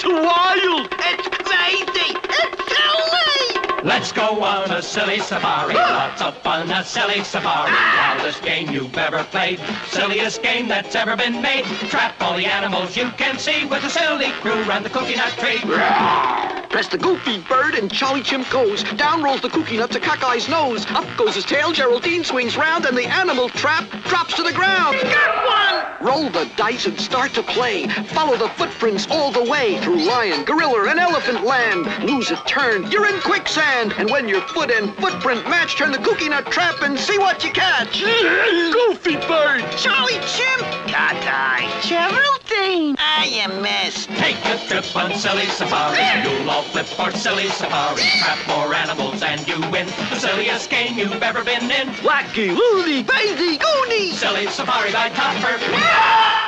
wild! It's crazy! It's silly! Let's go on a silly safari. Lots of fun, a silly safari. Wildest game you've ever played. Silliest game that's ever been made. Trap all the animals you can see with a silly crew round the cookie nut tree. Press the goofy bird and Charlie Chimp goes. Down rolls the cookie nut to Cockeye's nose. Up goes his tail, Geraldine swings round, and the animal trap drops to the ground. Got one! Roll the dice and start to play. Follow the footprints all the way through lion, gorilla, and elephant land. Lose a turn, you're in quicksand. And when your foot and footprint match, turn the cookie nut trap and see what you catch. Goofy bird! Charlie Chimp! Cockeye! Geraldine! I missed. Take a trip on silly safari. You'll all flip for silly safari. Trap more animals and you win. The silliest game you've ever been in. Wacky, loony, crazy, goony! Silly safari by Topper.